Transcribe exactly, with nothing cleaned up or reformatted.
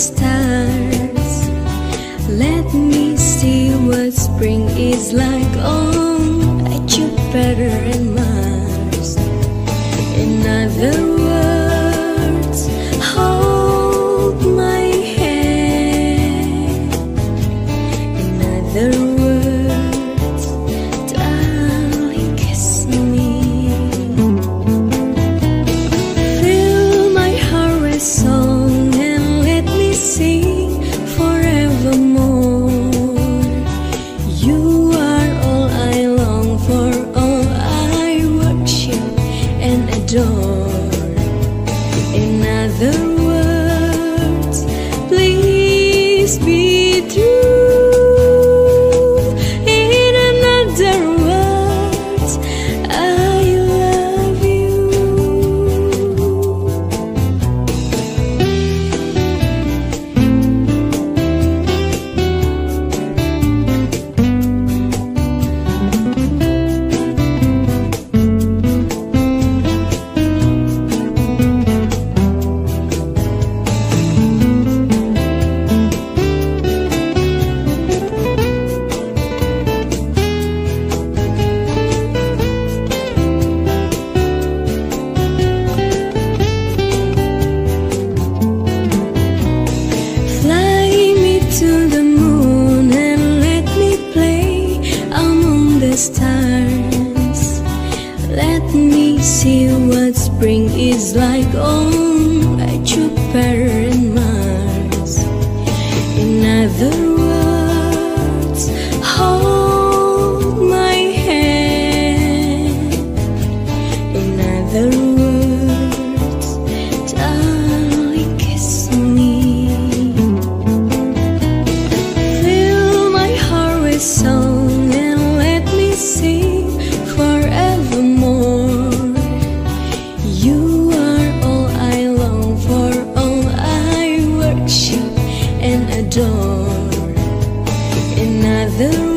stars. Let me see what spring is like on Jupiter and Mars. In other words, hold my hand. In other words, darling, kiss me. Fill my heart with song and let me sing forevermore. You are all I long for, all I worship and adore. In other words, please be true. In another words, I love you. Fly me to the moon and let me play among the stars. Let me see what spring is like on Jupiter and Mars. In other words, hold my hand. In other words, darling, kiss me. Fill my heart with song and let me sing forevermore. You are all I long for, all I worship and adore. In other